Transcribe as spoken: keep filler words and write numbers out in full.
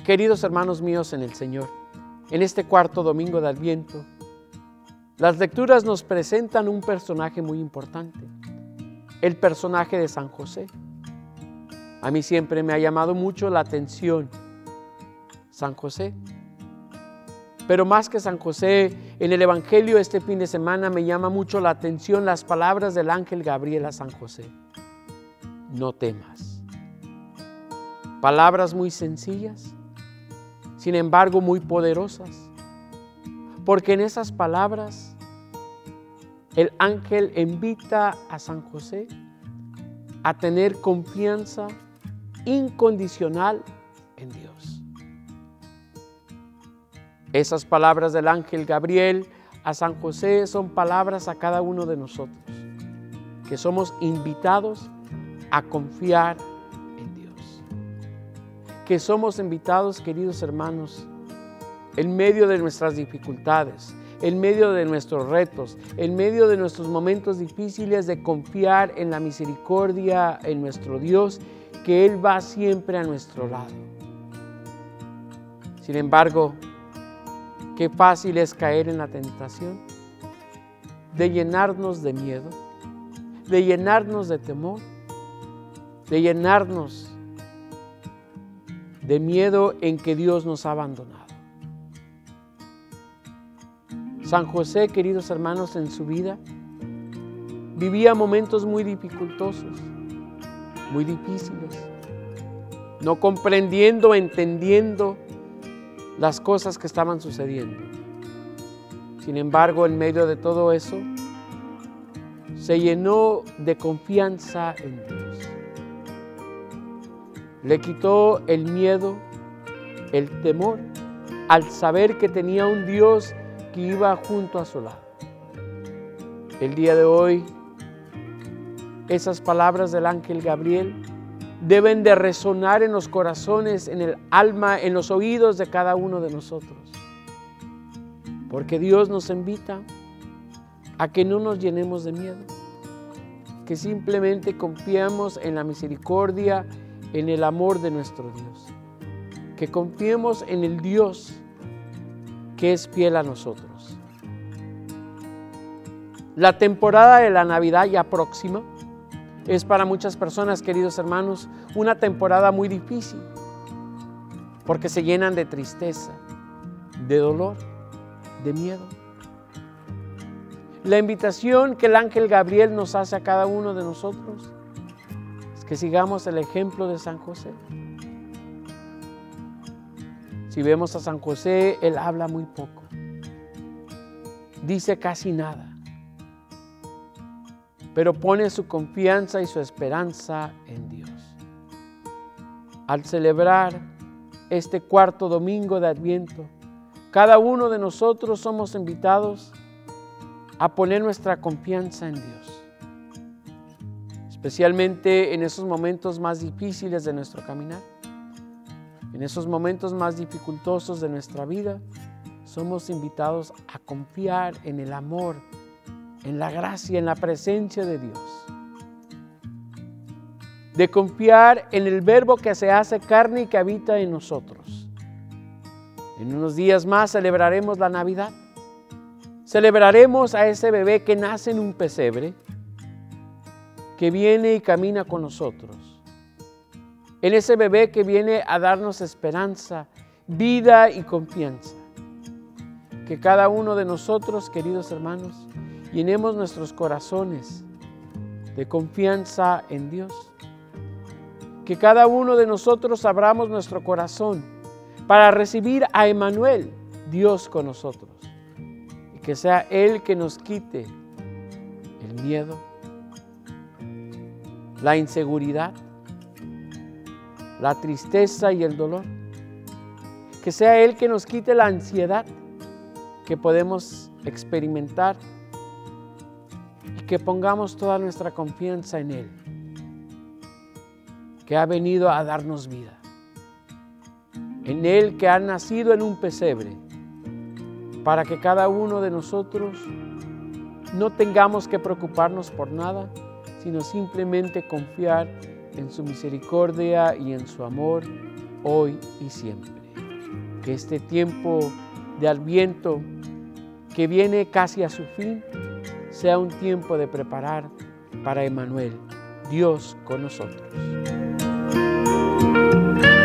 Queridos hermanos míos en el Señor, en este cuarto domingo de Adviento, las lecturas nos presentan un personaje muy importante, el personaje de San José. A mí siempre me ha llamado mucho la atención San José. Pero más que San José, en el Evangelio este fin de semana me llama mucho la atención las palabras del ángel Gabriel a San José. No temas. Palabras muy sencillas, sin embargo muy poderosas, porque en esas palabras el ángel invita a San José a tener confianza incondicional en Dios. Esas palabras del ángel Gabriel a San José son palabras a cada uno de nosotros, que somos invitados a confiar en Dios. Que somos invitados, queridos hermanos, en medio de nuestras dificultades, en medio de nuestros retos, en medio de nuestros momentos difíciles, de confiar en la misericordia, en nuestro Dios, que Él va siempre a nuestro lado. Sin embargo, qué fácil es caer en la tentación de llenarnos de miedo, de llenarnos de temor, de llenarnos de miedo en que Dios nos ha abandonado. San José, queridos hermanos, en su vida vivía momentos muy dificultosos, muy difíciles, no comprendiendo, entendiendo las cosas que estaban sucediendo. Sin embargo, en medio de todo eso, se llenó de confianza en Dios. Le quitó el miedo, el temor, al saber que tenía un Dios que iba junto a su lado. El día de hoy, esas palabras del ángel Gabriel deben de resonar en los corazones, en el alma, en los oídos de cada uno de nosotros. Porque Dios nos invita a que no nos llenemos de miedo, que simplemente confiemos en la misericordia, en el amor de nuestro Dios, que confiemos en el Dios que es fiel a nosotros. La temporada de la Navidad ya próxima es para muchas personas, queridos hermanos, una temporada muy difícil, porque se llenan de tristeza, de dolor, de miedo. La invitación que el ángel Gabriel nos hace a cada uno de nosotros es que sigamos el ejemplo de San José. Si vemos a San José, él habla muy poco, dice casi nada, pero pone su confianza y su esperanza en Dios. Al celebrar este cuarto domingo de Adviento, cada uno de nosotros somos invitados a poner nuestra confianza en Dios, especialmente en esos momentos más difíciles de nuestro caminar. En esos momentos más dificultosos de nuestra vida, somos invitados a confiar en el amor, en la gracia, en la presencia de Dios. De confiar en el Verbo que se hace carne y que habita en nosotros. En unos días más celebraremos la Navidad. Celebraremos a ese bebé que nace en un pesebre, que viene y camina con nosotros. En ese bebé que viene a darnos esperanza, vida y confianza. Que cada uno de nosotros, queridos hermanos, llenemos nuestros corazones de confianza en Dios. Que cada uno de nosotros abramos nuestro corazón para recibir a Emmanuel, Dios con nosotros. Y que sea Él que nos quite el miedo, la inseguridad, la tristeza y el dolor. Que sea Él que nos quite la ansiedad que podemos experimentar y que pongamos toda nuestra confianza en Él, que ha venido a darnos vida. En Él que ha nacido en un pesebre, para que cada uno de nosotros no tengamos que preocuparnos por nada, sino simplemente confiar en su misericordia y en su amor hoy y siempre. Que este tiempo de Adviento que viene casi a su fin sea un tiempo de preparar para Emmanuel, Dios con nosotros.